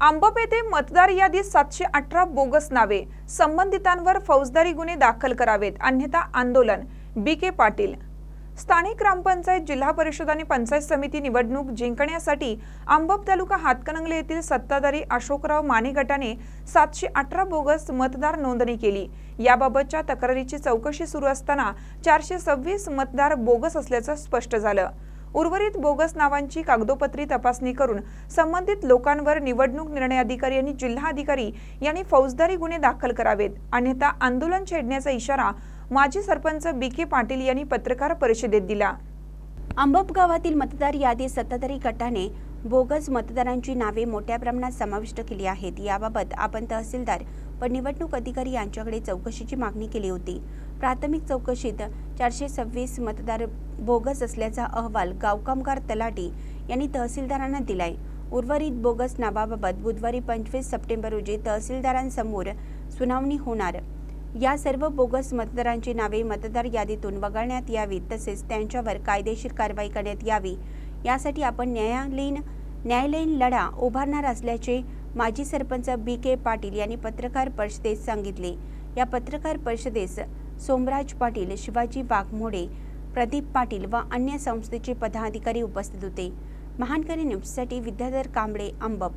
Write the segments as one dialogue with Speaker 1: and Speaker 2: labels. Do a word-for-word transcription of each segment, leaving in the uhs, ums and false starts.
Speaker 1: आंबप येथे मतदार यादीत सातशे अठरा बोगस नावे, संबंधितांवर फौजदारी गुन्हे दाखल करावेत अन्यथा आंदोलन। बी के पाटील। स्थानिक ग्रामपंचायत, जिल्हा परिषद आणि पंचायत समिती निवडणूक जिंकण्यासाठी आंबप तालुका हातकणंगले येथील सत्ताधारी अशोकराव माने गटाने सातशे अठरा बोगस मतदार नोंदणी केली। याबाबतच्या तक्रारीची चौकशी सुरू असताना चारशे सव्वीस मतदार बोगस असल्याचं स्पष्ट झालं। उर्वरित बोगस नावांची कागदोपत्री तपासणी करून संबंधित लोकांवर निवडणूक निर्णय अधिकारी आणि जिल्हा अधिकारी यांनी फौजदारी गुन्हे दाखल करावेत अन्यथा आंदोलन छेडण्याचा इशारा माजी सरपंच बी के पाटील यांनी पत्रकार परिषदेत दिला।
Speaker 2: आंबप गावातील मतदार यादीत सत्ताधारी गटाने बोगस मतदारांची नावे मोठ्या प्रमाणात समाविष्ट केली आहेत। याबाबत आपण तहसीलदार व निवडणूक अधिकारी यांच्याकडे चौकशीची मागणी केली होती। प्राथमिक चौकशीत चारशे सव्वीस मतदार बोगस असल्याचा अहवाल गावकामगार तलाठी यांनी तहसीलदारांना दिलाय। उर्वरित बोगस नावाबाबत बुधवारी पंचवीस सप्टेंबर रोजी तहसीलदारांसमोर सुनावणी होणार। या सर्व बोगस मतदारांची नावे मतदार यादीतून वगळण्यात यावी तसेच त्यांच्यावर कायदेशीर कारवाई करण्यात यावी यासाठी आपण न्यायालयीन न्यायालयीन लढा उभारणार असल्याचे माजी सरपंच बी के पाटील यांनी पत्रकार परिषदेत सांगितले। या पत्रकार परिषदेस सोमराज पाटील, शिवाजी वाघमोडे, प्रदीप पाटील व अन्य संस्थेचे पदाधिकारी उपस्थित होते। महानकरी न्यूजसाठी विद्याधर कांबळे, आंबप।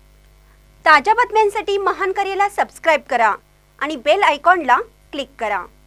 Speaker 2: ताज्या बातम्यांसाठी महानकरीला सबस्क्राइब करा आणि बेल आयकॉनला क्लिक करा।